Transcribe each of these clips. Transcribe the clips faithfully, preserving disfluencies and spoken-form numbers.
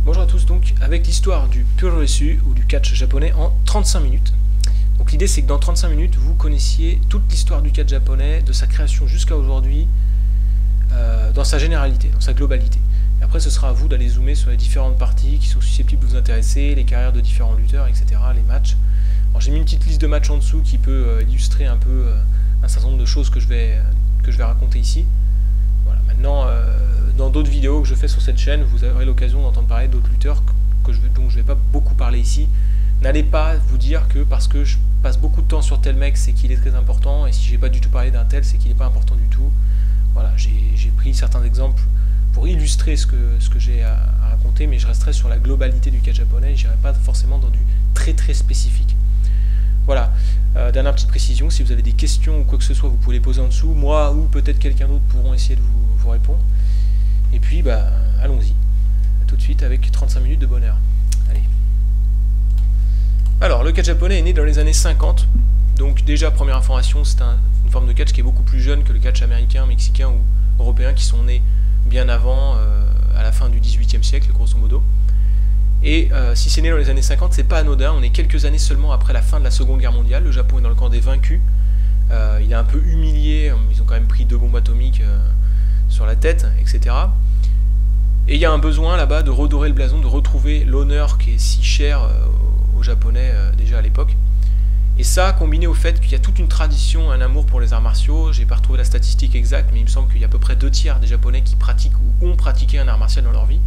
Bonjour à tous, donc avec l'histoire du Puroresu ou du catch japonais en trente-cinq minutes. Donc l'idée c'est que dans trente-cinq minutes vous connaissiez toute l'histoire du catch japonais, de sa création jusqu'à aujourd'hui, euh, dans sa généralité, dans sa globalité. Et après ce sera à vous d'aller zoomer sur les différentes parties qui sont susceptibles de vous intéresser, les carrières de différents lutteurs, et cetera, les matchs. Alors j'ai mis une petite liste de matchs en dessous qui peut euh, illustrer un peu euh, un certain nombre de choses que je vais, que je vais raconter ici. Voilà, maintenant, euh, dans d'autres vidéos que je fais sur cette chaîne, vous aurez l'occasion d'entendre parler d'autres lutteurs que je, dont je ne vais pas beaucoup parler ici. N'allez pas vous dire que parce que je passe beaucoup de temps sur tel mec, c'est qu'il est très important, et si j'ai pas du tout parlé d'un tel, c'est qu'il n'est pas important du tout. Voilà, j'ai pris certains exemples pour illustrer ce que, ce que j'ai à, à raconter, mais je resterai sur la globalité du catch japonais, et je n'irai pas forcément dans du très très spécifique. Voilà, euh, dernière petite précision, si vous avez des questions ou quoi que ce soit, vous pouvez les poser en dessous, moi ou peut-être quelqu'un d'autre pourront essayer de vous, vous répondre. Et puis, bah, allons-y, tout de suite avec trente-cinq minutes de bonheur. Allez. Alors, le catch japonais est né dans les années cinquante, donc déjà, première information, c'est un, une forme de catch qui est beaucoup plus jeune que le catch américain, mexicain ou européen, qui sont nés bien avant, euh, à la fin du dix-huitième siècle, grosso modo. Et euh, si c'est né dans les années cinquante, c'est pas anodin, on est quelques années seulement après la fin de la Seconde Guerre mondiale, le Japon est dans le camp des vaincus, euh, il est un peu humilié, ils ont quand même pris deux bombes atomiques euh, sur la tête, et cetera. Et il y a un besoin là-bas de redorer le blason, de retrouver l'honneur qui est si cher euh, aux Japonais euh, déjà à l'époque. Et ça, combiné au fait qu'il y a toute une tradition, un amour pour les arts martiaux, j'ai pas retrouvé la statistique exacte, mais il me semble qu'il y a à peu près deux tiers des Japonais qui pratiquent ou ont pratiqué un art martial dans leur vie,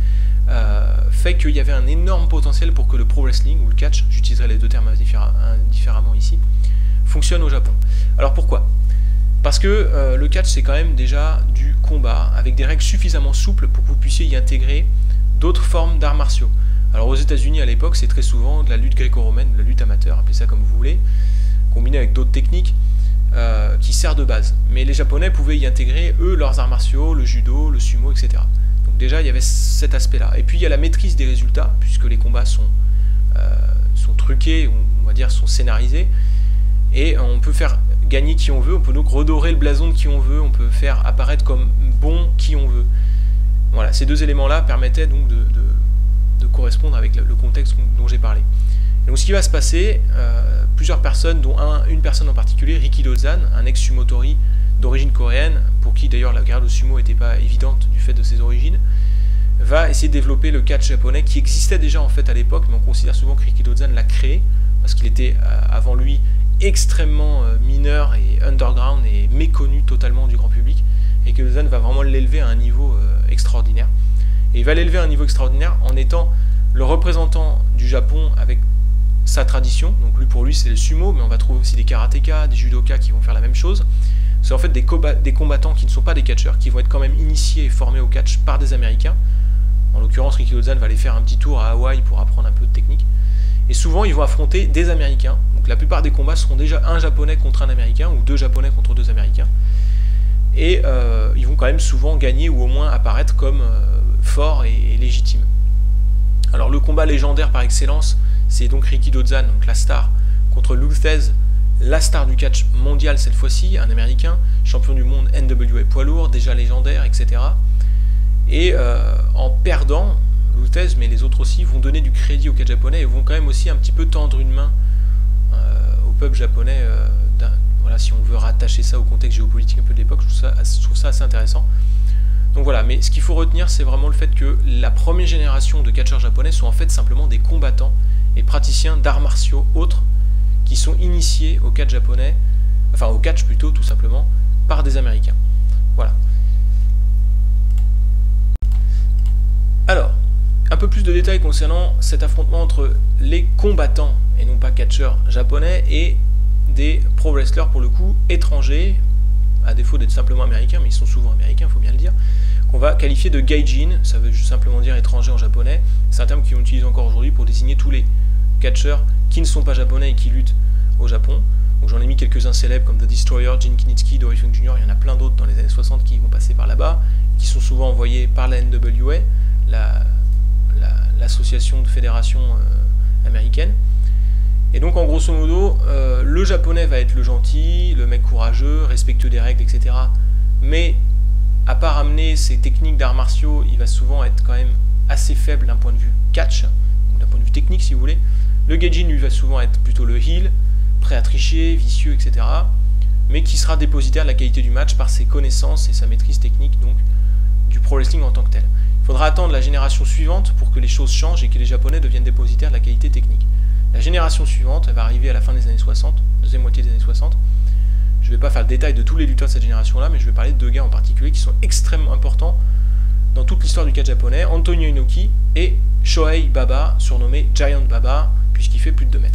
euh, fait qu'il y avait un énorme potentiel pour que le pro wrestling, ou le catch, j'utiliserai les deux termes différemment ici, fonctionne au Japon. Alors pourquoi ? Parce que euh, le catch c'est quand même déjà du combat, avec des règles suffisamment souples pour que vous puissiez y intégrer d'autres formes d'arts martiaux. Alors aux États-Unis à l'époque c'est très souvent de la lutte gréco-romaine, de la lutte amateur, appelez ça comme vous voulez, combinée avec d'autres techniques euh, qui sert de base. Mais les Japonais pouvaient y intégrer eux leurs arts martiaux, le judo, le sumo, et cetera. Donc déjà il y avait cet aspect-là. Et puis il y a la maîtrise des résultats, puisque les combats sont, euh, sont truqués, on va dire sont scénarisés, et on peut faire gagner qui on veut, on peut donc redorer le blason de qui on veut, on peut faire apparaître comme bon qui on veut. Voilà, ces deux éléments-là permettaient donc de, de, de correspondre avec le, le contexte dont j'ai parlé. Et donc ce qui va se passer, euh, plusieurs personnes, dont un, une personne en particulier, Riki Dozan, un ex-sumotori d'origine coréenne, pour qui d'ailleurs la carrière de sumo n'était pas évidente du fait de ses origines, va essayer de développer le catch japonais qui existait déjà en fait à l'époque, mais on considère souvent que Riki Dozan l'a créé, parce qu'il était euh, avant lui extrêmement euh, mineur et underground et méconnu totalement du grand public, et que Dozan va vraiment l'élever à un niveau euh, extraordinaire. Et il va l'élever à un niveau extraordinaire en étant le représentant du Japon avec sa tradition. Donc lui pour lui c'est le sumo, mais on va trouver aussi des karatékas, des judokas qui vont faire la même chose. C'est en fait des, des combattants qui ne sont pas des catcheurs, qui vont être quand même initiés et formés au catch par des Américains. En l'occurrence Riki Dozan va aller faire un petit tour à Hawaï pour apprendre un peu de technique. Et souvent ils vont affronter des Américains. Donc la plupart des combats seront déjà un Japonais contre un Américain, ou deux Japonais contre deux Américains. Et euh, ils vont quand même souvent gagner, ou au moins apparaître comme euh, forts et, et légitimes. Alors le combat légendaire par excellence, c'est donc Riki Dozan, donc la star, contre Lou Thesz, la star du catch mondial cette fois-ci, un Américain, champion du monde N W A poids lourd, déjà légendaire, et cetera. Et euh, en perdant, Lou Thesz, mais les autres aussi, vont donner du crédit au catch japonais et vont quand même aussi un petit peu tendre une main euh, au peuple japonais. Euh, voilà, si on veut rattacher ça au contexte géopolitique un peu de l'époque, je trouve ça, je trouve ça assez intéressant. Donc voilà, mais ce qu'il faut retenir, c'est vraiment le fait que la première génération de catcheurs japonais sont en fait simplement des combattants et praticiens d'arts martiaux autres qui sont initiés au catch japonais, enfin au catch plutôt tout simplement, par des Américains. Voilà. Alors, un peu plus de détails concernant cet affrontement entre les combattants, et non pas catcheurs japonais, et des pro wrestlers pour le coup étrangers, à défaut d'être simplement américains, mais ils sont souvent américains, il faut bien le dire, qu'on va qualifier de gaijin, ça veut simplement dire étranger en japonais, c'est un terme qu'on utilise encore aujourd'hui pour désigner tous les catcheurs qui ne sont pas japonais et qui luttent au Japon. Donc j'en ai mis quelques-uns célèbres comme The Destroyer, Jin Kinitsuki, Dory Funk Junior, il y en a plein d'autres dans les années soixante qui vont passer par là-bas, qui sont souvent envoyés par la N W A, la l'association la, de fédération euh, américaine. Et donc en grosso modo, euh, le japonais va être le gentil, le mec courageux, respectueux des règles, et cetera. Mais à part amener ses techniques d'arts martiaux, il va souvent être quand même assez faible d'un point de vue catch, d'un point de vue technique si vous voulez. Le Gaijin lui va souvent être plutôt le heel, prêt à tricher, vicieux, et cetera. Mais qui sera dépositaire de la qualité du match par ses connaissances et sa maîtrise technique donc du pro wrestling en tant que tel. Il faudra attendre la génération suivante pour que les choses changent et que les Japonais deviennent dépositaires de la qualité technique. La génération suivante, elle va arriver à la fin des années soixante, deuxième moitié des années soixante. Je ne vais pas faire le détail de tous les lutteurs de cette génération-là, mais je vais parler de deux gars en particulier qui sont extrêmement importants dans toute l'histoire du catch japonais, Antonio Inoki et Shohei Baba, surnommé Giant Baba, puisqu'il fait plus de deux mètres.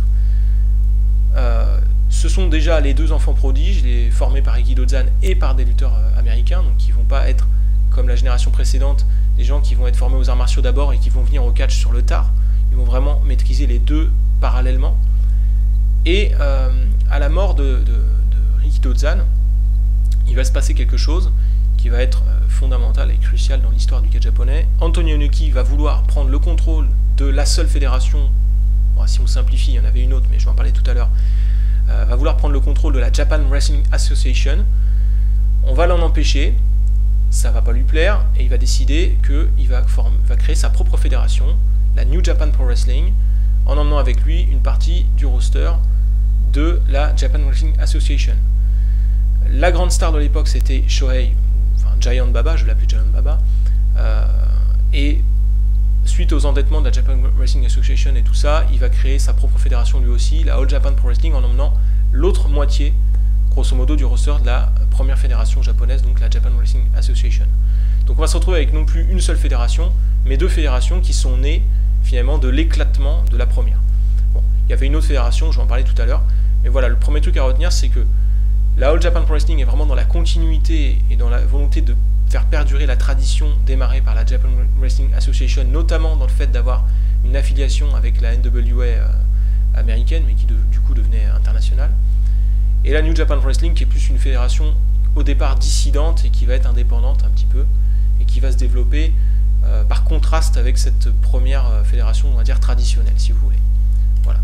Euh, ce sont déjà les deux enfants prodiges, les formés par Aikido Zan et par des lutteurs euh, américains, donc qui ne vont pas être, comme la génération précédente, des gens qui vont être formés aux arts martiaux d'abord et qui vont venir au catch sur le tard. Ils vont vraiment maîtriser les deux parallèlement. Et euh, à la mort de, de, de Aikido Zan, il va se passer quelque chose qui va être euh, fondamental et crucial dans l'histoire du catch japonais. Antonio Inoki va vouloir prendre le contrôle de la seule fédération, bon, si on simplifie, il y en avait une autre, mais je vais en parler tout à l'heure, euh, va vouloir prendre le contrôle de la Japan Wrestling Association. On va l'en empêcher, ça va pas lui plaire, et il va décider qu'il va, va créer sa propre fédération, la New Japan Pro Wrestling, en emmenant avec lui une partie du roster de la Japan Wrestling Association. La grande star de l'époque, c'était Shohei, enfin Giant Baba, je l'appelais Giant Baba, euh, et suite aux endettements de la Japan Wrestling Association et tout ça, il va créer sa propre fédération lui aussi, la All Japan Pro Wrestling, en emmenant l'autre moitié, grosso modo, du roster de la première fédération japonaise, donc la Japan Wrestling Association. Donc on va se retrouver avec non plus une seule fédération, mais deux fédérations qui sont nées finalement de l'éclatement de la première. Bon, il y avait une autre fédération, je vais en parler tout à l'heure, mais voilà, le premier truc à retenir, c'est que la All Japan Pro Wrestling est vraiment dans la continuité et dans la volonté de faire perdurer la tradition démarrée par la Japan Wrestling Association, notamment dans le fait d'avoir une affiliation avec la N W A euh, américaine, mais qui de, du coup devenait internationale. Et la New Japan Pro Wrestling, qui est plus une fédération au départ dissidente et qui va être indépendante un petit peu, et qui va se développer euh, par contraste avec cette première euh, fédération, on va dire, traditionnelle, si vous voulez. Voilà.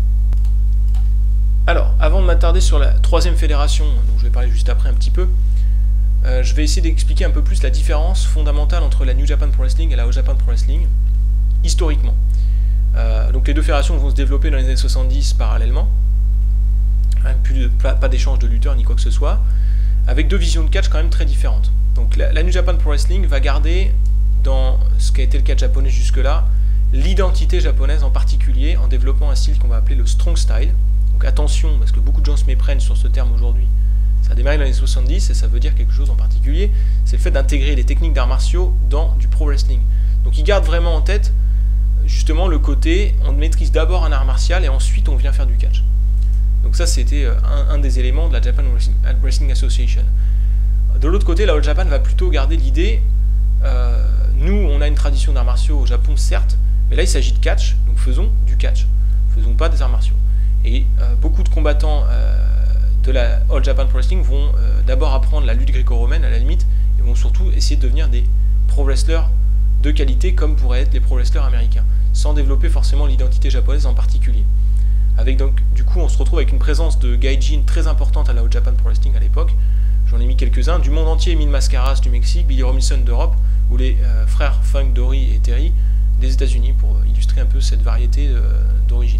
Alors, avant de m'attarder sur la troisième fédération, dont je vais parler juste après un petit peu, euh, je vais essayer d'expliquer un peu plus la différence fondamentale entre la New Japan Pro Wrestling et la All Japan Pro Wrestling, historiquement. Euh, donc les deux fédérations vont se développer dans les années soixante-dix parallèlement, hein, plus de, pas, pas d'échange de lutteurs ni quoi que ce soit, avec deux visions de catch quand même très différentes. Donc la, la New Japan Pro Wrestling va garder, dans ce qui a été le catch japonais jusque-là, l'identité japonaise en particulier, en développant un style qu'on va appeler le Strong Style. Donc attention, parce que beaucoup de gens se méprennent sur ce terme aujourd'hui. Ça a démarré dans les années soixante-dix et ça veut dire quelque chose en particulier, c'est le fait d'intégrer les techniques d'arts martiaux dans du pro wrestling. Donc ils gardent vraiment en tête justement le côté, on maîtrise d'abord un art martial et ensuite on vient faire du catch. Donc ça c'était un, un des éléments de la Japan Wrestling Association. De l'autre côté, la All Japan va plutôt garder l'idée, euh, nous on a une tradition d'arts martiaux au Japon certes, mais là il s'agit de catch, donc faisons du catch, faisons pas des arts martiaux. Et euh, beaucoup de combattants euh, de la All Japan Pro Wrestling vont euh, d'abord apprendre la lutte gréco-romaine à la limite, et vont surtout essayer de devenir des pro wrestlers de qualité comme pourraient être les pro wrestlers américains, sans développer forcément l'identité japonaise en particulier. Avec donc, du coup, on se retrouve avec une présence de gaijin très importante à la All Japan Pro Wrestling à l'époque. J'en ai mis quelques-uns, du monde entier, Mil Mascaras du Mexique, Billy Robinson d'Europe, ou les euh, frères Funk, Dory et Terry des États-Unis, pour illustrer un peu cette variété euh, d'origine.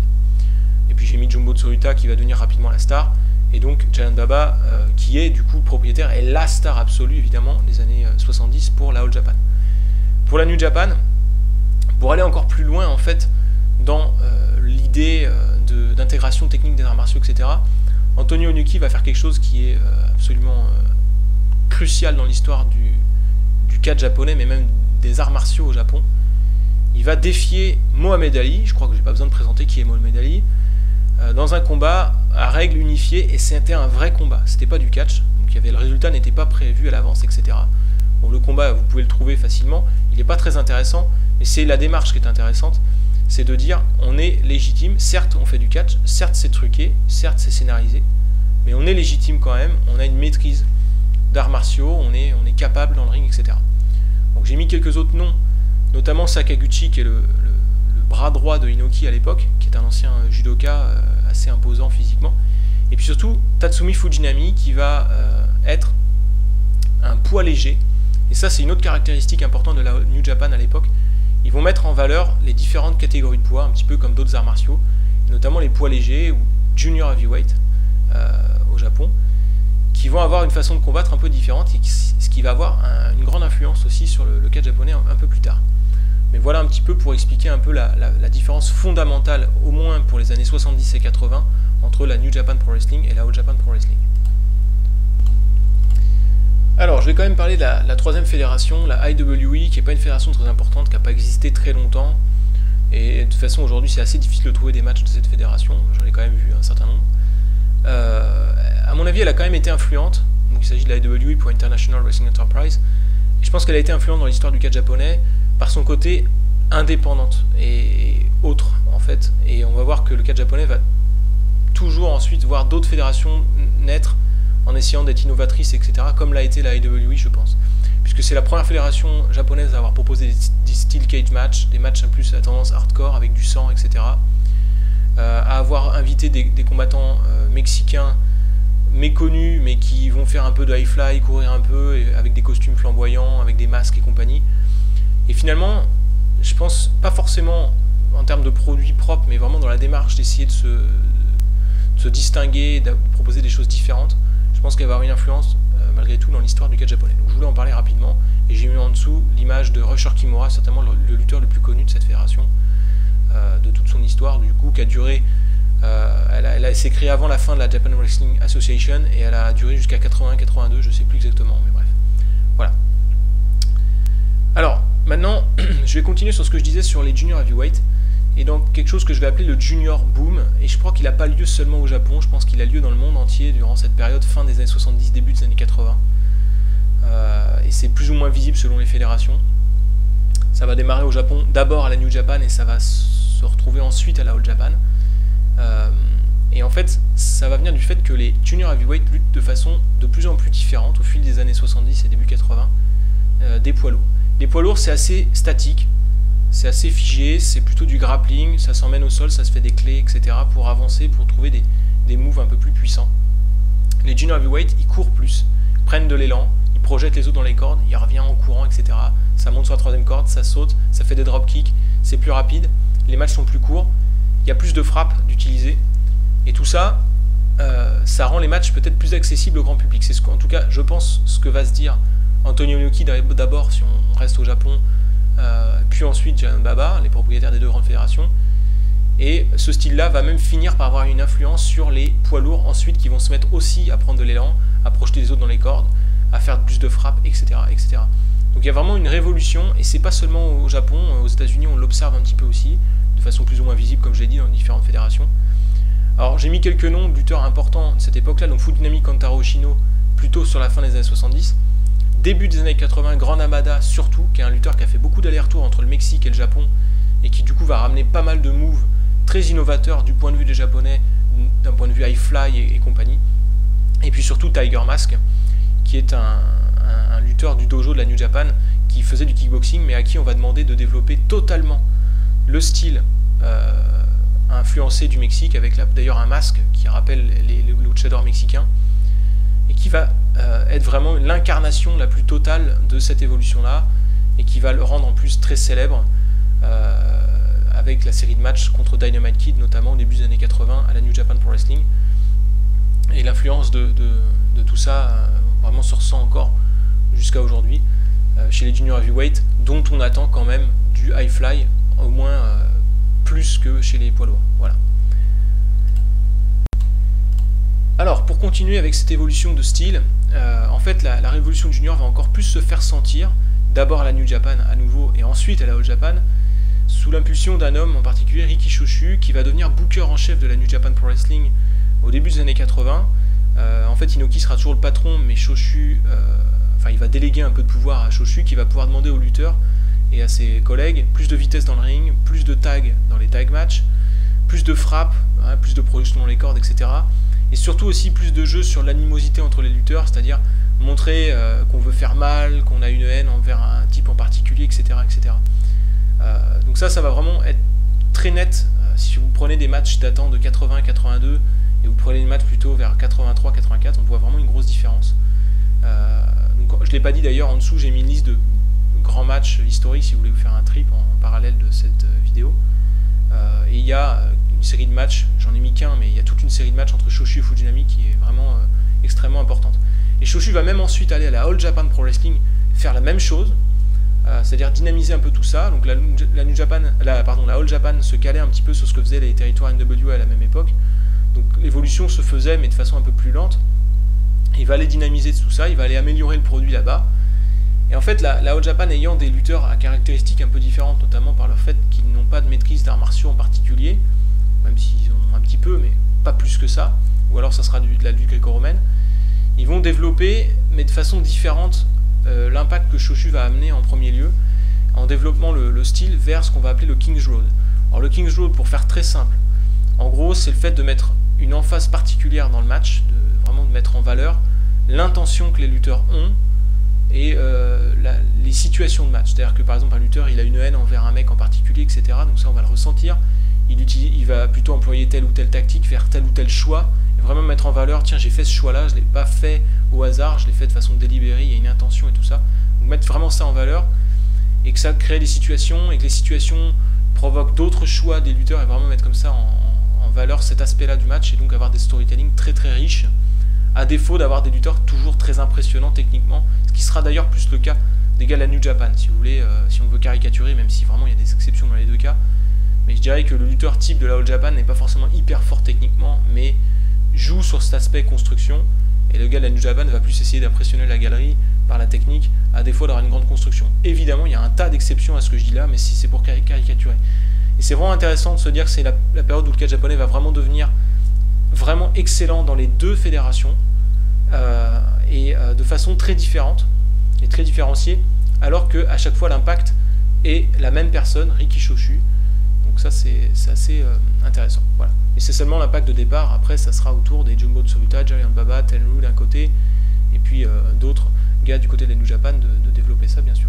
Et puis j'ai mis Jumbo Tsuruta qui va devenir rapidement la star, et donc Giant Baba euh, qui est du coup le propriétaire et la star absolue évidemment des années soixante-dix pour la All Japan. Pour la New Japan, pour aller encore plus loin en fait dans euh, l'idée euh, d'intégration technique des arts martiaux, et cetera, Antonio Inoki va faire quelque chose qui est euh, absolument euh, crucial dans l'histoire du, du catch japonais, mais même des arts martiaux au Japon. Il va défier Mohamed Ali, je crois que j'ai pas besoin de présenter qui est Mohamed Ali, euh, dans un combat à règles unifiées, et c'était un vrai combat, c'était pas du catch, donc il y avait, le résultat n'était pas prévu à l'avance, et cetera. Bon, le combat, vous pouvez le trouver facilement, il n'est pas très intéressant, mais c'est la démarche qui est intéressante, c'est de dire on est légitime, certes on fait du catch, certes c'est truqué, certes c'est scénarisé, mais on est légitime quand même, on a une maîtrise d'arts martiaux, on est, on est capable dans le ring, et cetera. Donc j'ai mis quelques autres noms, notamment Sakaguchi qui est le, le, le bras droit de Inoki à l'époque, qui est un ancien judoka euh, assez imposant physiquement, et puis surtout Tatsumi Fujinami qui va euh, être un poids léger, et ça c'est une autre caractéristique importante de la New Japan à l'époque, ils vont mettre en valeur les différentes catégories de poids, un petit peu comme d'autres arts martiaux, notamment les poids légers ou junior heavyweight euh, au Japon, qui vont avoir une façon de combattre un peu différente, et qui, ce qui va avoir un, une grande influence aussi sur le, le catch japonais un, un peu plus tard. Mais voilà un petit peu pour expliquer un peu la, la, la différence fondamentale, au moins pour les années soixante-dix et quatre-vingts, entre la New Japan Pro Wrestling et la All Japan Pro Wrestling. Alors, je vais quand même parler de la, la troisième fédération, la I W E, qui n'est pas une fédération très importante, qui n'a pas existé très longtemps. Et de toute façon, aujourd'hui, c'est assez difficile de trouver des matchs de cette fédération. J'en ai quand même vu un certain nombre. Euh, à mon avis, elle a quand même été influente. Donc, il s'agit de la I W E pour International Wrestling Enterprise. Et je pense qu'elle a été influente dans l'histoire du catch japonais par son côté indépendante et autre, en fait. Et on va voir que le catch japonais va toujours ensuite voir d'autres fédérations naître en essayant d'être innovatrice, et cetera, comme l'a été la I W E, je pense. Puisque c'est la première fédération japonaise à avoir proposé des, des steel cage matchs, des matchs en plus à tendance hardcore, avec du sang, et cetera. Euh, à avoir invité des, des combattants euh, mexicains méconnus, mais qui vont faire un peu de high fly, courir un peu, et avec des costumes flamboyants, avec des masques et compagnie. Et finalement, je pense pas forcément en termes de produits propres, mais vraiment dans la démarche d'essayer de se, de se distinguer, de proposer des choses différentes. Je pense qu'elle va avoir une influence euh, malgré tout dans l'histoire du catch japonais. Donc je voulais en parler rapidement, et j'ai mis en dessous l'image de Rusher Kimura, certainement le, le lutteur le plus connu de cette fédération, euh, de toute son histoire, du coup, qui a duré, euh, elle, a, elle a, s'est créée avant la fin de la Japan Wrestling Association, et elle a duré jusqu'à quatre-vingts quatre-vingt-deux, je sais plus exactement, mais bref. Voilà. Alors, maintenant, je vais continuer sur ce que je disais sur les junior heavyweight, et donc quelque chose que je vais appeler le junior boom, et je crois qu'il n'a pas lieu seulement au Japon, je pense qu'il a lieu dans le monde entier durant cette période fin des années soixante-dix, début des années quatre-vingts, euh, et c'est plus ou moins visible selon les fédérations. Ça va démarrer au Japon d'abord à la New Japan, et ça va se retrouver ensuite à la All Japan, euh, et en fait ça va venir du fait que les junior heavyweight luttent de façon de plus en plus différente au fil des années soixante-dix et début quatre-vingts, euh, des poids lourds. Les poids lourds, c'est assez statique, c'est assez figé, c'est plutôt du grappling, ça s'emmène au sol, ça se fait des clés, et cetera pour avancer, pour trouver des, des moves un peu plus puissants. Les junior heavyweight, ils courent plus, prennent de l'élan, ils projettent les autres dans les cordes, ils reviennent en courant, et cetera. Ça monte sur la troisième corde, ça saute, ça fait des drop kicks, c'est plus rapide, les matchs sont plus courts, il y a plus de frappes d'utiliser, et tout ça, euh, ça rend les matchs peut-être plus accessibles au grand public. C'est ce qu'en tout cas, je pense, ce que va se dire Antonio Inoki d'abord, si on reste au Japon, Euh, puis ensuite Giant Baba, les propriétaires des deux grandes fédérations, et ce style-là va même finir par avoir une influence sur les poids lourds ensuite, qui vont se mettre aussi à prendre de l'élan, à projeter les autres dans les cordes, à faire plus de frappes, et cetera, et cetera. Donc il y a vraiment une révolution, et c'est pas seulement au Japon, aux États-Unis on l'observe un petit peu aussi, de façon plus ou moins visible, comme je l'ai dit, dans différentes fédérations. Alors j'ai mis quelques noms de lutteurs importants de cette époque-là, donc Fujinami Kantaro Oshino, plutôt sur la fin des années soixante-dix, début des années quatre-vingts, Grand Hamada surtout, qui est un lutteur qui a fait beaucoup d'allers-retours entre le Mexique et le Japon, et qui du coup va ramener pas mal de moves très innovateurs du point de vue des Japonais, d'un point de vue high fly et, et compagnie. Et puis surtout Tiger Mask, qui est un, un, un lutteur du dojo de la New Japan, qui faisait du kickboxing, mais à qui on va demander de développer totalement le style euh, influencé du Mexique, avec d'ailleurs un masque qui rappelle les, les luchadors mexicains, et qui va euh, être vraiment l'incarnation la plus totale de cette évolution-là, et qui va le rendre en plus très célèbre, euh, avec la série de matchs contre Dynamite Kid, notamment au début des années quatre-vingts à la New Japan Pro Wrestling. Et l'influence de, de, de tout ça euh, vraiment se ressent encore jusqu'à aujourd'hui euh, chez les junior heavyweight, dont on attend quand même du high fly, au moins euh, plus que chez les poids lourds. Voilà. Alors, pour continuer avec cette évolution de style, euh, en fait, la, la révolution junior va encore plus se faire sentir, d'abord à la New Japan à nouveau, et ensuite à la All Japan, sous l'impulsion d'un homme en particulier, Riki Choshu, qui va devenir booker en chef de la New Japan Pro Wrestling au début des années quatre-vingts. Euh, en fait, Inoki sera toujours le patron, mais Choshu, euh, enfin, il va déléguer un peu de pouvoir à Choshu, qui va pouvoir demander aux lutteurs et à ses collègues plus de vitesse dans le ring, plus de tags dans les tag matchs, plus de frappes, hein, plus de projection dans les cordes, et cetera. Et surtout aussi plus de jeux sur l'animosité entre les lutteurs, c'est-à-dire montrer euh, qu'on veut faire mal, qu'on a une haine envers un type en particulier, et cetera, et cetera. Euh, donc ça, ça va vraiment être très net. Euh, si vous prenez des matchs datant de quatre-vingts quatre-vingt-deux et vous prenez des matchs plutôt vers quatre-vingt-trois quatre-vingt-quatre, on voit vraiment une grosse différence. Euh, donc, je ne l'ai pas dit d'ailleurs, en dessous j'ai mis une liste de grands matchs historiques si vous voulez vous faire un trip en, en parallèle. cette vidéo. Euh, et il y a une série de matchs, j'en ai mis qu'un, mais il y a toute une série de matchs entre Choshu et Fujinami qui est vraiment euh, extrêmement importante. Et Choshu va même ensuite aller à la All Japan Pro Wrestling faire la même chose, euh, c'est-à-dire dynamiser un peu tout ça. Donc la, la, New Japan, la, pardon, la All Japan se calait un petit peu sur ce que faisaient les territoires N W A à la même époque. Donc l'évolution se faisait, mais de façon un peu plus lente. Il va aller dynamiser tout ça, il va aller améliorer le produit là-bas. Et en fait, la, la All Japan ayant des lutteurs à caractéristiques un peu différentes, notamment par le fait qu'ils n'ont pas de maîtrise d'arts martiaux en particulier, même s'ils ont un petit peu, mais pas plus que ça, ou alors ça sera du, de la lutte gréco-romaine, ils vont développer, mais de façon différente, euh, l'impact que Choshu va amener en premier lieu, en développant le, le style vers ce qu'on va appeler le King's Road. Alors le King's Road, pour faire très simple, en gros, c'est le fait de mettre une emphase particulière dans le match, de, vraiment de mettre en valeur l'intention que les lutteurs ont, et euh, la, les situations de match. C'est-à-dire que par exemple un lutteur il a une haine envers un mec en particulier, et cetera. Donc ça on va le ressentir. Il, utilise, il va plutôt employer telle ou telle tactique, faire tel ou tel choix, et vraiment mettre en valeur, tiens j'ai fait ce choix-là, je ne l'ai pas fait au hasard, je l'ai fait de façon délibérée, il y a une intention et tout ça. Donc mettre vraiment ça en valeur, et que ça crée des situations, et que les situations provoquent d'autres choix des lutteurs, et vraiment mettre comme ça en, en valeur cet aspect-là du match, et donc avoir des storytelling très très riches, à défaut d'avoir des lutteurs toujours très impressionnants techniquement, ce qui sera d'ailleurs plus le cas des gars de la New Japan, si vous voulez, euh, si on veut caricaturer, même si vraiment il y a des exceptions dans les deux cas. Mais je dirais que le lutteur type de la All Japan n'est pas forcément hyper fort techniquement, mais joue sur cet aspect construction, et le gars de la New Japan va plus essayer d'impressionner la galerie par la technique, à défaut d'avoir une grande construction. Évidemment, il y a un tas d'exceptions à ce que je dis là, mais si c'est pour caricaturer. Et c'est vraiment intéressant de se dire que c'est la, la période où le catch japonais va vraiment devenir vraiment excellent dans les deux fédérations, euh, et euh, de façon très différente et très différenciée, alors qu'à chaque fois l'impact est la même personne, Riki Choshu. Donc ça c'est assez euh, intéressant. Voilà. Et c'est seulement l'impact de départ, après ça sera autour des Jumbo Tsuruta, Giant Baba, Tenryu d'un côté, et puis euh, d'autres gars du côté de la New Japan de, de développer ça bien sûr.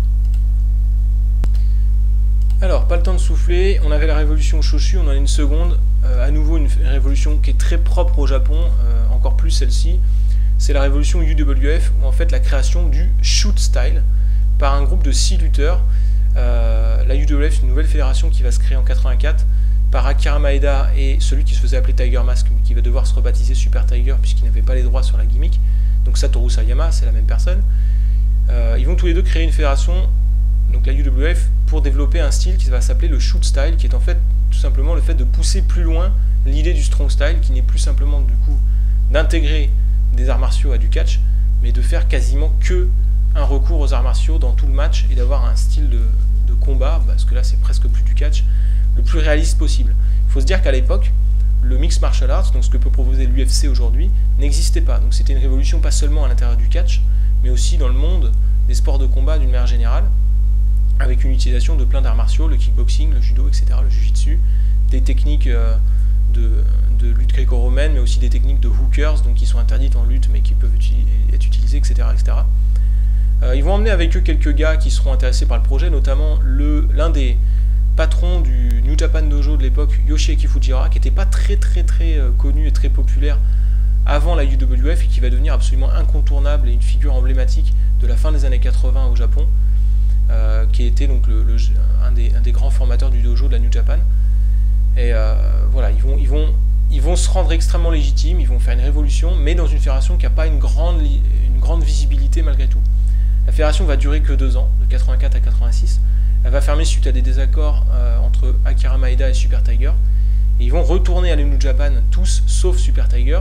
Alors, pas le temps de souffler, on avait la révolution Choshu, on en a une seconde, euh, à nouveau une révolution qui est très propre au Japon, euh, encore plus celle-ci, c'est la révolution U W F, ou en fait la création du Shoot Style, par un groupe de six lutteurs. Euh, la U W F, une nouvelle fédération qui va se créer en quatre-vingt-quatre, par Akira Maeda et celui qui se faisait appeler Tiger Mask, qui va devoir se rebaptiser Super Tiger, puisqu'il n'avait pas les droits sur la gimmick, donc Satoru Sayama, c'est la même personne. Euh, ils vont tous les deux créer une fédération, donc la U W F, pour développer un style qui va s'appeler le Shoot Style, qui est en fait tout simplement le fait de pousser plus loin l'idée du Strong Style, qui n'est plus simplement du coup d'intégrer des arts martiaux à du catch, mais de faire quasiment que un recours aux arts martiaux dans tout le match et d'avoir un style de, de combat, parce que là c'est presque plus du catch, le plus réaliste possible. Il faut se dire qu'à l'époque, le Mixed Martial Arts, donc ce que peut proposer l'U F C aujourd'hui, n'existait pas. Donc c'était une révolution pas seulement à l'intérieur du catch, mais aussi dans le monde des sports de combat d'une manière générale, avec une utilisation de plein d'arts martiaux, le kickboxing, le judo, et cetera, le jujitsu, des techniques euh, de, de lutte gréco-romaine, mais aussi des techniques de hookers, donc qui sont interdites en lutte, mais qui peuvent uti être utilisées, et cetera, et cetera. Euh, ils vont emmener avec eux quelques gars qui seront intéressés par le projet, notamment l'un des patrons du New Japan Dojo de l'époque, Yoshiaki Fujira, qui n'était pas très très très euh, connu et très populaire avant la U W F, et qui va devenir absolument incontournable et une figure emblématique de la fin des années quatre-vingt au Japon. Euh, qui était donc le, le, un, des, un des grands formateurs du dojo de la New Japan. Et euh, voilà, ils vont, ils, vont, ils vont se rendre extrêmement légitimes, ils vont faire une révolution, mais dans une fédération qui n'a pas une grande, une grande visibilité malgré tout. La fédération va durer que deux ans, de quatre-vingt-quatre à quatre-vingt-six. Elle va fermer suite à des désaccords euh, entre Akira Maeda et Super Tiger. Et ils vont retourner à la New Japan, tous, sauf Super Tiger.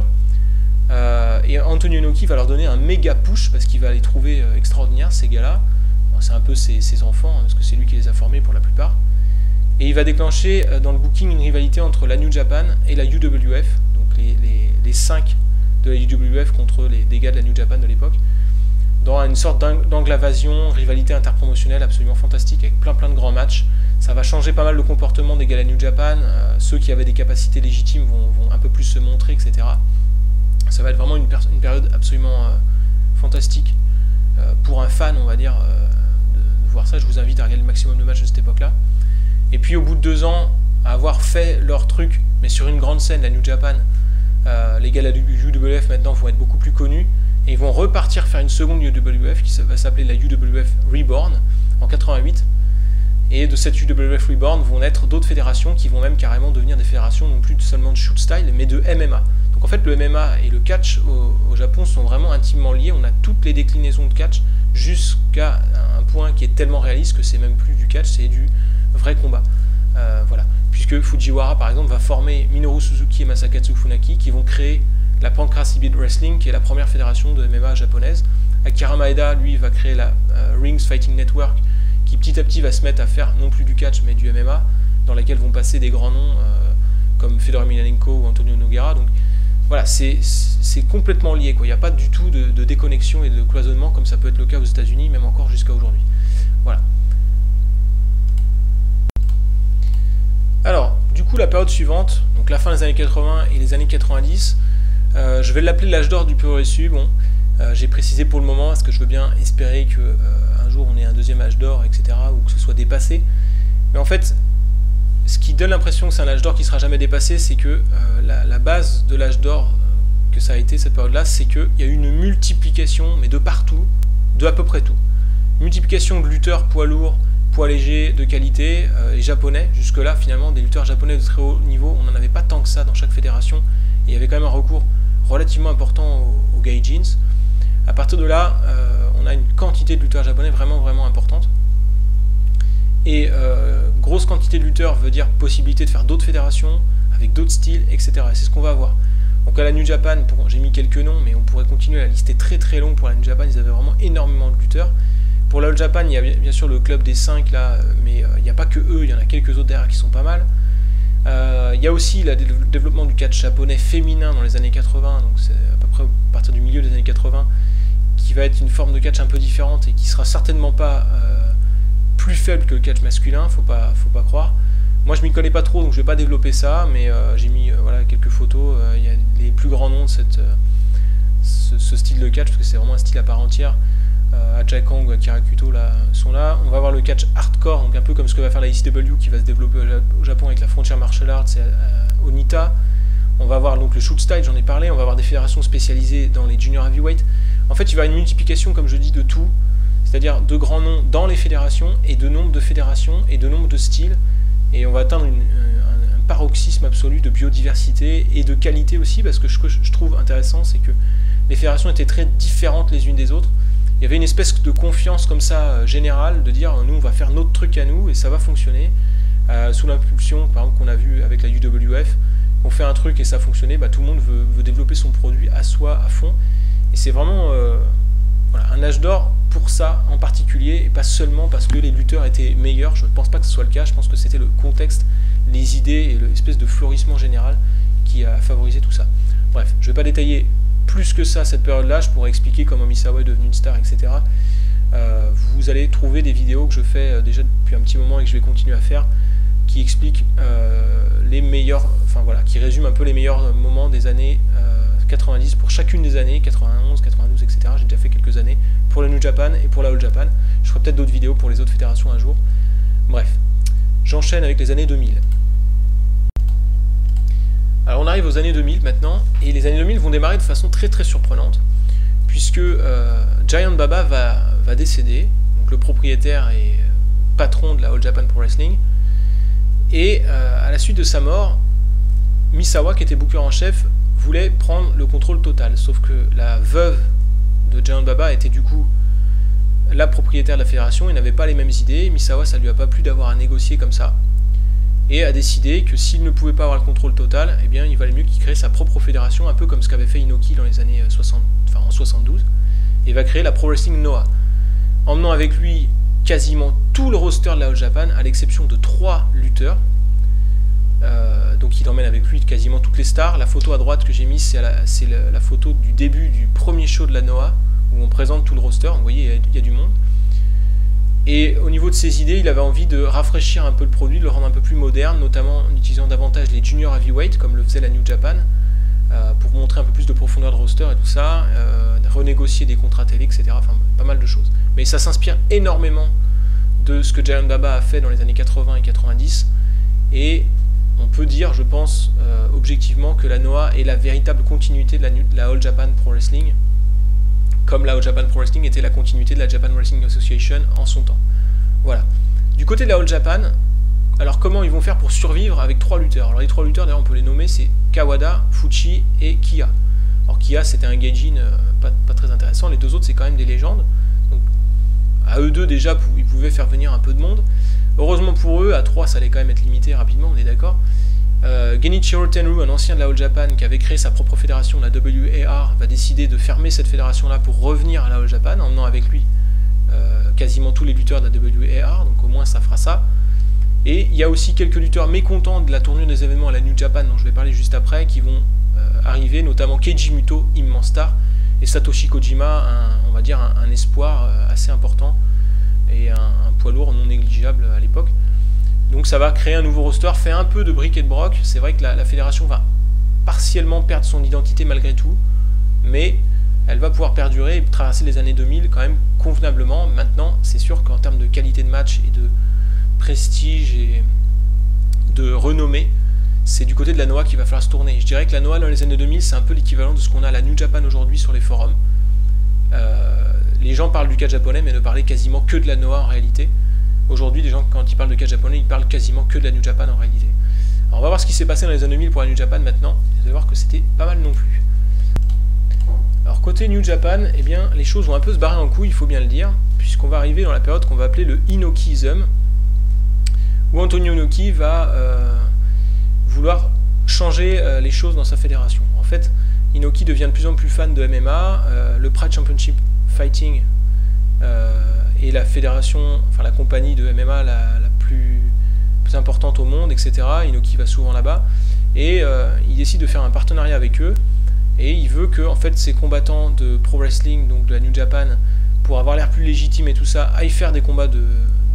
Euh, et Antonio Inoki va leur donner un méga push, parce qu'il va les trouver euh, extraordinaires, ces gars-là. C'est un peu ses, ses enfants, parce que c'est lui qui les a formés pour la plupart. Et il va déclencher euh, dans le booking une rivalité entre la New Japan et la U W F, donc les, les, les cinq de la U W F contre les, les gars de la New Japan de l'époque, dans une sorte d'angle invasion, rivalité interpromotionnelle absolument fantastique, avec plein plein de grands matchs. Ça va changer pas mal le comportement des gars de la New Japan, euh, ceux qui avaient des capacités légitimes vont, vont un peu plus se montrer, et cetera. Ça va être vraiment une, une période absolument euh, fantastique, euh, pour un fan, on va dire, euh, voir ça. Je vous invite à regarder le maximum de matchs de cette époque-là. Et puis au bout de deux ans, à avoir fait leur truc, mais sur une grande scène, la New Japan, euh, les gars de la U W F maintenant vont être beaucoup plus connus, et ils vont repartir faire une seconde U W F qui va s'appeler la U W F Reborn en quatre-vingt-huit. Et de cette U W F Reborn vont naître d'autres fédérations qui vont même carrément devenir des fédérations non plus seulement de shoot style, mais de M M A. Donc en fait, le M M A et le catch au, au Japon sont vraiment intimement liés. On a toutes les déclinaisons de catch jusqu'à un point qui est tellement réaliste que c'est même plus du catch, c'est du vrai combat. Euh, voilà. Puisque Fujiwara, par exemple, va former Minoru Suzuki et Masakatsu Funaki qui vont créer la Pancrase Hybrid Wrestling, qui est la première fédération de M M A japonaise. Akira Maeda, lui, va créer la euh, Rings Fighting Network, qui petit à petit va se mettre à faire non plus du catch mais du M M A, dans laquelle vont passer des grands noms euh, comme Fedor Emelianenko ou Antonio Nogueira. Donc voilà, c'est complètement lié, quoi. Il n'y a pas du tout de, de déconnexion et de cloisonnement comme ça peut être le cas aux États-Unis, même encore jusqu'à aujourd'hui. Voilà. Alors, du coup, la période suivante, donc la fin des années quatre-vingt et les années quatre-vingt-dix, euh, je vais l'appeler l'âge d'or du Pure Resu. Bon, euh, j'ai précisé pour le moment, parce que je veux bien espérer que euh, un jour on ait un deuxième âge d'or, et cetera, ou que ce soit dépassé. Mais en fait, ce qui donne l'impression que c'est un âge d'or qui ne sera jamais dépassé, c'est que euh, la, la base de l'âge d'or que ça a été cette période-là, c'est qu'il y a eu une multiplication, mais de partout, de à peu près tout. Multiplication de lutteurs poids lourds, poids légers, de qualité, euh, et japonais. Jusque-là, finalement, des lutteurs japonais de très haut niveau, on n'en avait pas tant que ça dans chaque fédération. Et il y avait quand même un recours relativement important aux, aux gaijins. À partir de là, euh, on a une quantité de lutteurs japonais vraiment, vraiment importante. Et euh, grosse quantité de lutteurs veut dire possibilité de faire d'autres fédérations, avec d'autres styles, et cetera. Et c'est ce qu'on va avoir. Donc à la New Japan, j'ai mis quelques noms, mais on pourrait continuer, la liste est très très longue pour la New Japan, ils avaient vraiment énormément de lutteurs. Pour la All Japan, il y a bien sûr le club des cinq là, mais euh, il n'y a pas que eux, il y en a quelques autres derrière qui sont pas mal. Euh, il y a aussi le développement du catch japonais féminin dans les années quatre-vingt, donc c'est à peu près à partir du milieu des années quatre-vingt, qui va être une forme de catch un peu différente et qui sera certainement pas euh, plus faible que le catch masculin, faut pas, faut pas croire. Moi je m'y connais pas trop, donc je vais pas développer ça, mais euh, j'ai mis euh, voilà, quelques photos, il euh, y a les plus grands noms de cette, euh, ce, ce style de catch, parce que c'est vraiment un style à part entière. Euh, Aja Kong ou Akira Kuto là, sont là. On va avoir le catch hardcore, donc un peu comme ce que va faire la I C W qui va se développer au Japon avec la Frontier Martial Arts et euh, Onita. On va avoir donc le shoot style, j'en ai parlé, on va avoir des fédérations spécialisées dans les junior heavyweight. En fait, il va y avoir une multiplication, comme je dis, de tout, c'est-à-dire de grands noms dans les fédérations et de nombre de fédérations et de nombre de styles. Et on va atteindre une, un, un paroxysme absolu de biodiversité et de qualité aussi, parce que ce que je trouve intéressant, c'est que les fédérations étaient très différentes les unes des autres. Il y avait une espèce de confiance comme ça euh, générale, de dire nous on va faire notre truc à nous et ça va fonctionner, euh, sous l'impulsion par exemple qu'on a vu avec la U W F, on fait un truc et ça a fonctionné, bah, tout le monde veut, veut développer son produit à soi, à fond, et c'est vraiment euh, voilà, un âge d'or pour ça en particulier, et pas seulement parce que les lutteurs étaient meilleurs. Je ne pense pas que ce soit le cas, je pense que c'était le contexte, les idées et l'espèce de fleurissement général qui a favorisé tout ça. Bref, je ne vais pas détailler plus que ça cette période-là, je pourrais expliquer comment Misawa est devenu une star, et cetera. Euh, vous allez trouver des vidéos que je fais euh, déjà depuis un petit moment et que je vais continuer à faire, qui expliquent euh, les meilleurs, enfin voilà, qui résument un peu les meilleurs moments des années euh, quatre-vingt-dix pour chacune des années, quatre-vingt-onze, quatre-vingt-douze, et cetera. J'ai déjà fait quelques années pour le New Japan et pour la All Japan. Je ferai peut-être d'autres vidéos pour les autres fédérations un jour. Bref, j'enchaîne avec les années deux mille. Alors on arrive aux années deux mille maintenant, et les années deux mille vont démarrer de façon très très surprenante, puisque euh, Giant Baba va, va décéder, donc le propriétaire et patron de la All Japan Pro Wrestling, et euh, à la suite de sa mort, Misawa, qui était booker en chef, voulait prendre le contrôle total, sauf que la veuve de Giant Baba était du coup la propriétaire de la fédération et n'avait pas les mêmes idées. Misawa, ça lui a pas plu d'avoir à négocier comme ça, et a décidé que s'il ne pouvait pas avoir le contrôle total, eh bien il valait mieux qu'il crée sa propre fédération, un peu comme ce qu'avait fait Inoki dans les années soixante, enfin en soixante-douze, et va créer la Pro Wrestling Noah, emmenant avec lui quasiment tout le roster de la All Japan, à l'exception de trois lutteurs. Euh, donc il emmène avec lui quasiment toutes les stars. La photo à droite que j'ai mise, c'est la, la, la photo du début du premier show de la Noah, où on présente tout le roster. Vous voyez, il y, y a du monde. Et au niveau de ses idées, il avait envie de rafraîchir un peu le produit, de le rendre un peu plus moderne, notamment en utilisant davantage les junior heavyweight, comme le faisait la New Japan, euh, pour montrer un peu plus de profondeur de roster et tout ça, euh, renégocier des contrats télé, et cetera. Enfin, pas mal de choses. Mais ça s'inspire énormément de ce que Giant Baba a fait dans les années quatre-vingt et quatre-vingt-dix, et on peut dire, je pense, euh, objectivement, que la Noah est la véritable continuité de la, de la All Japan Pro Wrestling, comme la All Japan Pro Wrestling était la continuité de la Japan Wrestling Association en son temps. Voilà. Du côté de la All Japan, alors comment ils vont faire pour survivre avec trois lutteurs? Alors les trois lutteurs, d'ailleurs on peut les nommer, c'est Kawada, Fuchi et Kia. Alors Kia c'était un gaijin euh, pas, pas très intéressant, les deux autres c'est quand même des légendes. Donc à eux deux déjà ils pouvaient faire venir un peu de monde. Heureusement pour eux, à trois ça allait quand même être limité rapidement, on est d'accord. Euh, Genichiro Tenryu, un ancien de la All Japan qui avait créé sa propre fédération, la W A R, va décider de fermer cette fédération là pour revenir à la All Japan, emmenant avec lui euh, quasiment tous les lutteurs de la W A R, donc au moins ça fera ça. Et il y a aussi quelques lutteurs mécontents de la tournure des événements à la New Japan, dont je vais parler juste après, qui vont euh, arriver, notamment Keiji Muto, immense star, et Satoshi Kojima, un, on va dire un, un espoir euh, assez important, et un, un poids lourd non négligeable à l'époque. Donc ça va créer un nouveau roster, fait un peu de bric et de broc. C'est vrai que la, la fédération va partiellement perdre son identité malgré tout, mais elle va pouvoir perdurer et traverser les années deux mille quand même convenablement. Maintenant, c'est sûr qu'en termes de qualité de match et de prestige et de renommée, c'est du côté de la Noah qu'il va falloir se tourner. Je dirais que la Noah dans les années deux mille, c'est un peu l'équivalent de ce qu'on a à la New Japan aujourd'hui sur les forums. Euh, les gens parlent du catch japonais, mais ne parlaient quasiment que de la Noah en réalité. Aujourd'hui, les gens, quand ils parlent de catch japonais, ils parlent quasiment que de la New Japan en réalité. Alors on va voir ce qui s'est passé dans les années deux mille pour la New Japan maintenant. Vous allez voir que c'était pas mal non plus. Alors côté New Japan, eh bien, les choses vont un peu se barrer en couille, il faut bien le dire, puisqu'on va arriver dans la période qu'on va appeler le Inokiism, où Antonio Inoki va euh, vouloir changer euh, les choses dans sa fédération. En fait, Inoki devient de plus en plus fan de M M A, euh, le Pride Championship Fighting euh, est la fédération, enfin la compagnie de M M A la, la plus, plus importante au monde, et cetera. Inoki va souvent là-bas, et euh, il décide de faire un partenariat avec eux, et il veut que en fait, ces combattants de pro wrestling, donc de la New Japan, pour avoir l'air plus légitime et tout ça, aillent faire des combats de, de,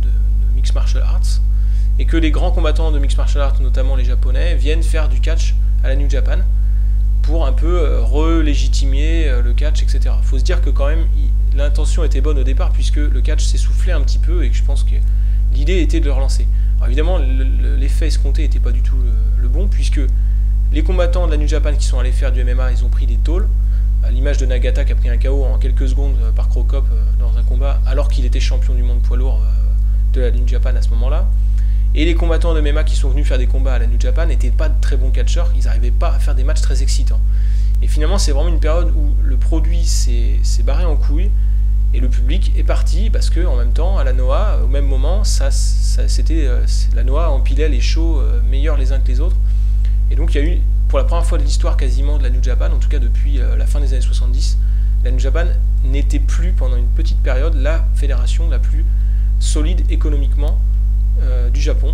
de mixed martial arts, et que les grands combattants de mixed martial arts, notamment les japonais, viennent faire du catch à la New Japan pour un peu euh, relégitimer euh, le catch, et cetera. Il faut se dire que quand même, l'intention était bonne au départ, puisque le catch s'essoufflait un petit peu, et que je pense que l'idée était de le relancer. Alors évidemment, l'effet escompté n'était pas du tout le, le bon, puisque les combattants de la New Japan qui sont allés faire du M M A, ils ont pris des tôles, à l'image de Nagata qui a pris un K O en quelques secondes euh, par Crocop euh, dans un combat, alors qu'il était champion du monde poids lourd euh, de la New Japan à ce moment-là. Et les combattants de M M A qui sont venus faire des combats à la New Japan n'étaient pas de très bons catcheurs, ils n'arrivaient pas à faire des matchs très excitants. Et finalement, c'est vraiment une période où le produit s'est barré en couille, et le public est parti, parce que en même temps, à la Noah, au même moment, ça, ça, c'était, euh, la Noah empilait les shows euh, meilleurs les uns que les autres. Et donc il y a eu, pour la première fois de l'histoire quasiment de la New Japan, en tout cas depuis euh, la fin des années soixante-dix, la New Japan n'était plus, pendant une petite période, la fédération la plus solide économiquement Euh, du Japon.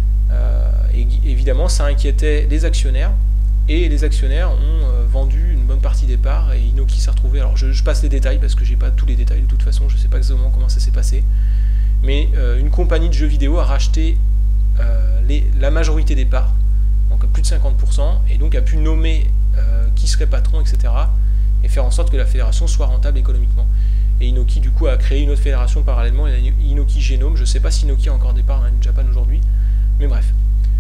Euh, et évidemment, ça inquiétait les actionnaires, et les actionnaires ont euh, vendu une bonne partie des parts, et Inoki s'est retrouvé. Alors, je, je passe les détails parce que j'ai pas tous les détails de toute façon, je sais pas exactement comment ça s'est passé, mais euh, une compagnie de jeux vidéo a racheté euh, les, la majorité des parts, donc à plus de cinquante pour cent, et donc a pu nommer euh, qui serait patron, et cetera, et faire en sorte que la fédération soit rentable économiquement. Et Inoki du coup a créé une autre fédération parallèlement, Inoki Genome. Je ne sais pas si Inoki a encore des parts dans la New Japan aujourd'hui, mais bref.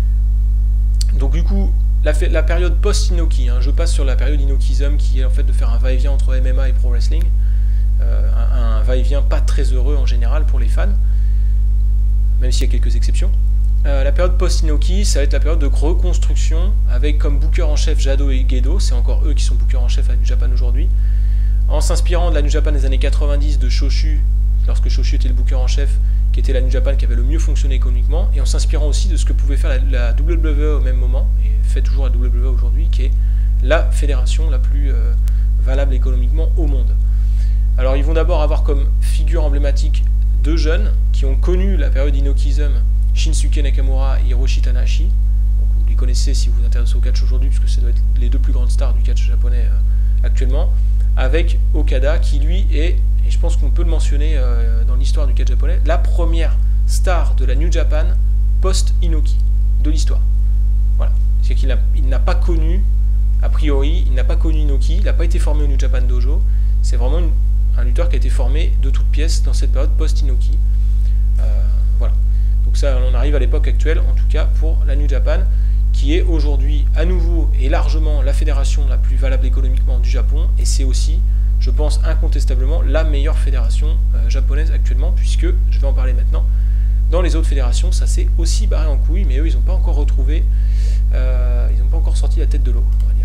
Donc du coup, la, la période post-Inoki, hein, je passe sur la période Inokism, qui est en fait de faire un va-et-vient entre M M A et Pro Wrestling, euh, un, un va-et-vient pas très heureux en général pour les fans, même s'il y a quelques exceptions. Euh, la période post-Inoki, ça va être la période de reconstruction, avec comme booker en chef Jado et Gedo, c'est encore eux qui sont bookers en chef à la New Japan aujourd'hui, en s'inspirant de la New Japan des années quatre-vingt-dix de Shoshu, lorsque Shoshu était le booker en chef, qui était la New Japan qui avait le mieux fonctionné économiquement, et en s'inspirant aussi de ce que pouvait faire la, la W W E au même moment, et fait toujours la W W E aujourd'hui, qui est la fédération la plus euh, valable économiquement au monde. Alors ils vont d'abord avoir comme figure emblématique deux jeunes qui ont connu la période Inokism, Shinsuke Nakamura et Hiroshi Tanahashi. Donc vous les connaissez si vous vous intéressez au catch aujourd'hui, puisque ça doit être les deux plus grandes stars du catch japonais euh, actuellement, avec Okada qui lui est, et je pense qu'on peut le mentionner euh, dans l'histoire du catch japonais, la première star de la New Japan post-Inoki de l'histoire. Voilà. C'est-à-dire qu'il n'a pas connu, a priori, il n'a pas connu Inoki, il n'a pas été formé au New Japan Dojo, c'est vraiment une, un lutteur qui a été formé de toutes pièces dans cette période post-Inoki. Euh, voilà. Donc ça, on arrive à l'époque actuelle, en tout cas pour la New Japan, qui est aujourd'hui à nouveau et largement la fédération la plus valable économiquement du Japon, et c'est aussi, je pense incontestablement, la meilleure fédération euh, japonaise actuellement, puisque, je vais en parler maintenant, Dans les autres fédérations, ça s'est aussi barré en couille, mais eux, ils n'ont pas encore retrouvé, euh, ils n'ont pas encore sorti la tête de l'eau, on va dire.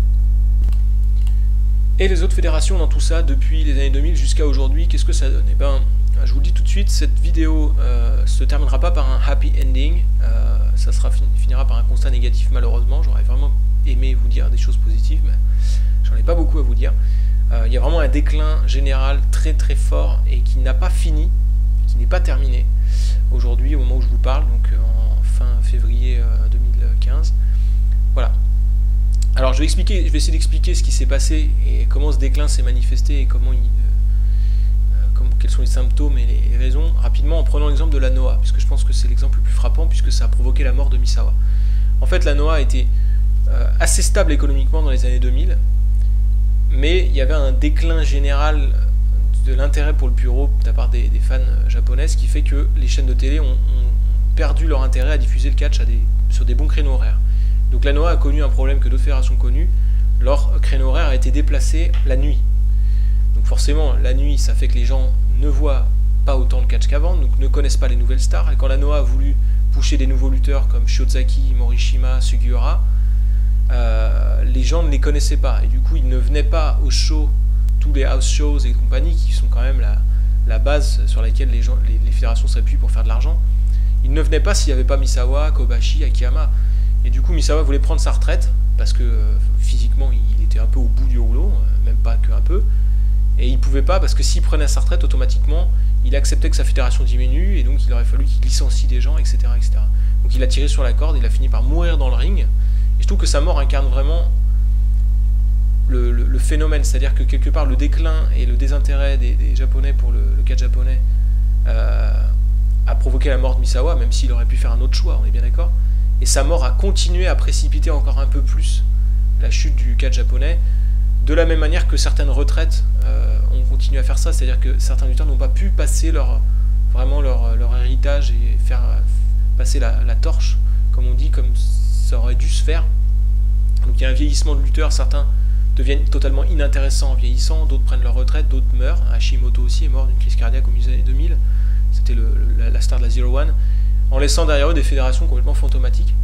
Et les autres fédérations dans tout ça, depuis les années deux mille jusqu'à aujourd'hui, qu'est-ce que ça donne? Eh ben, je vous le dis tout de suite, cette vidéo euh, se terminera pas par un happy ending, euh, ça sera, finira par un constat négatif malheureusement. J'aurais vraiment aimé vous dire des choses positives, mais j'en ai pas beaucoup à vous dire. Euh, il y a vraiment un déclin général très très fort et qui n'a pas fini, qui n'est pas terminé aujourd'hui au moment où je vous parle, donc euh, en fin février euh, deux mille quinze. Voilà. Alors je vais expliquer, je vais essayer d'expliquer ce qui s'est passé et comment ce déclin s'est manifesté et comment il, euh, comment, quels sont les symptômes et les, les raisons rapidement en prenant l'exemple de la Noah, puisque je pense que c'est l'exemple le plus frappant puisque ça a provoqué la mort de Misawa. En fait, la Noah était euh, assez stable économiquement dans les années deux mille, mais il y avait un déclin général de l'intérêt pour le bureau de la part des, des fans japonais, ce qui fait que les chaînes de télé ont, ont perdu leur intérêt à diffuser le catch à des, sur des bons créneaux horaires. Donc la Noah a connu un problème que d'autres fédérations ont connu, leur créneau horaire a été déplacé la nuit. Donc forcément, la nuit, ça fait que les gens ne voient pas autant de catch qu'avant, donc ne connaissent pas les nouvelles stars, et quand la Noah a voulu pousser des nouveaux lutteurs comme Shiozaki, Morishima, Sugiura, euh, les gens ne les connaissaient pas, et du coup ils ne venaient pas aux shows, tous les house shows et compagnie, qui sont quand même la, la base sur laquelle les, gens, les, les fédérations s'appuient pour faire de l'argent. Ils ne venaient pas s'il n'y avait pas Misawa, Kobashi, Akiyama. Et du coup, Misawa voulait prendre sa retraite, parce que euh, physiquement, il était un peu au bout du rouleau, euh, même pas que un peu. Et il pouvait pas, parce que s'il prenait sa retraite, automatiquement, il acceptait que sa fédération diminue, et donc il aurait fallu qu'il licencie des gens, et cetera, et cetera. Donc il a tiré sur la corde, il a fini par mourir dans le ring. Et je trouve que sa mort incarne vraiment le, le, le phénomène, c'est-à-dire que quelque part, le déclin et le désintérêt des, des Japonais pour le, le catch japonais euh, a provoqué la mort de Misawa, même s'il aurait pu faire un autre choix, on est bien d'accord. Et sa mort a continué à précipiter encore un peu plus la chute du catch japonais, de la même manière que certaines retraites euh, ont continué à faire ça, c'est-à-dire que certains lutteurs n'ont pas pu passer leur, vraiment leur, leur héritage et faire passer la, la torche, comme on dit, comme ça aurait dû se faire. Donc il y a un vieillissement de lutteurs, certains deviennent totalement inintéressants en vieillissant, d'autres prennent leur retraite, d'autres meurent. Hashimoto aussi est mort d'une crise cardiaque au milieu des années deux mille, c'était le, le, la star de la Zero One, en laissant derrière eux des fédérations complètement fantomatiques.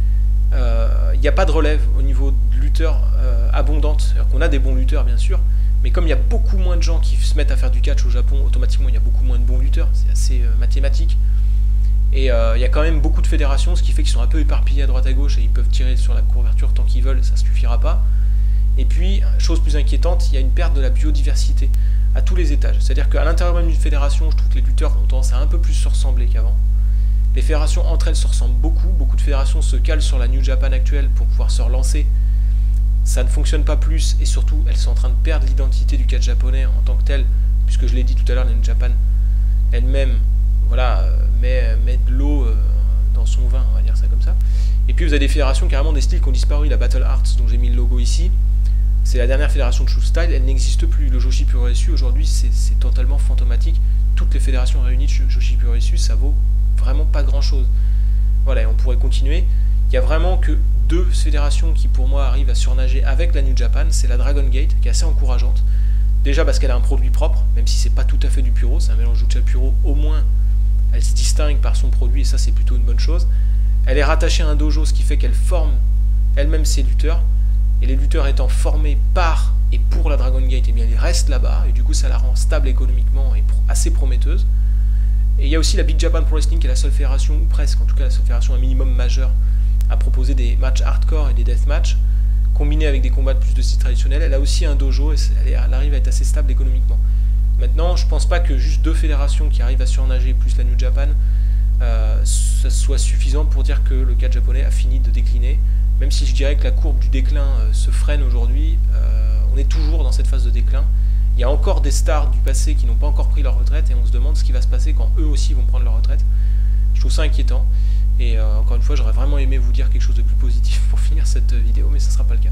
Il euh, n'y a pas de relève au niveau de lutteurs euh, abondante. C'est-à-dire qu'on a des bons lutteurs, bien sûr, mais comme il y a beaucoup moins de gens qui se mettent à faire du catch au Japon, automatiquement, il y a beaucoup moins de bons lutteurs. C'est assez euh, mathématique. Et il euh, y a quand même beaucoup de fédérations, ce qui fait qu'ils sont un peu éparpillés à droite à gauche et ils peuvent tirer sur la couverture tant qu'ils veulent, ça ne suffira pas. Et puis, chose plus inquiétante, il y a une perte de la biodiversité à tous les étages. C'est-à-dire qu'à l'intérieur même d'une fédération, je trouve que les lutteurs ont tendance à un peu plus se ressembler qu'avant. Les fédérations entre elles se ressemblent beaucoup, beaucoup de fédérations se calent sur la New Japan actuelle pour pouvoir se relancer. Ça ne fonctionne pas plus et surtout elles sont en train de perdre l'identité du catch japonais en tant que tel, puisque je l'ai dit tout à l'heure, la New Japan elle-même voilà, met, met de l'eau dans son vin, on va dire ça comme ça. Et puis vous avez des fédérations carrément des styles qui ont disparu, la Battle Arts dont j'ai mis le logo ici, c'est la dernière fédération de True Style, elle n'existe plus. Le Joshi Puroresu aujourd'hui c'est totalement fantomatique, toutes les fédérations réunies de Joshi Puroresu ça vaut vraiment pas grand chose. Voilà, et on pourrait continuer. Il y a vraiment que deux fédérations qui pour moi arrivent à surnager avec la New Japan, c'est la Dragon Gate qui est assez encourageante. Déjà parce qu'elle a un produit propre, même si c'est pas tout à fait du puro, c'est un mélange de lucha puro, au moins elle se distingue par son produit et ça c'est plutôt une bonne chose. Elle est rattachée à un dojo, ce qui fait qu'elle forme elle-même ses lutteurs, et les lutteurs étant formés par et pour la Dragon Gate, eh bien ils restent là-bas, et du coup ça la rend stable économiquement et assez prometteuse. Et il y a aussi la Big Japan Pro Wrestling qui est la seule fédération, ou presque, en tout cas la seule fédération un minimum majeure, à proposer des matchs hardcore et des deathmatch, combinés avec des combats de plus de style traditionnel. Elle a aussi un dojo et elle, est, elle arrive à être assez stable économiquement. Maintenant, je pense pas que juste deux fédérations qui arrivent à surnager plus la New Japan, euh, ça soit suffisant pour dire que le catch japonais a fini de décliner, même si je dirais que la courbe du déclin euh, se freine aujourd'hui, euh, on est toujours dans cette phase de déclin. Il y a encore des stars du passé qui n'ont pas encore pris leur retraite et on se demande ce qui va se passer quand eux aussi vont prendre leur retraite. Je trouve ça inquiétant et euh, encore une fois j'aurais vraiment aimé vous dire quelque chose de plus positif pour finir cette vidéo, mais ça ne sera pas le cas.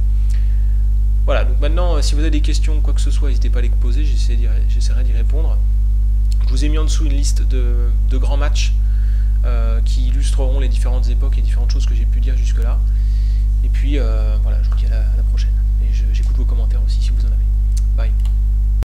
Voilà, donc maintenant euh, si vous avez des questions, quoi que ce soit, n'hésitez pas à les poser, j'essaierai d'y répondre. Je vous ai mis en dessous une liste de, de grands matchs euh, qui illustreront les différentes époques et différentes choses que j'ai pu dire jusque là. Et puis euh, voilà, je vous dis à la, à la prochaine. Et j'écoute vos commentaires aussi si vous en avez. Bye.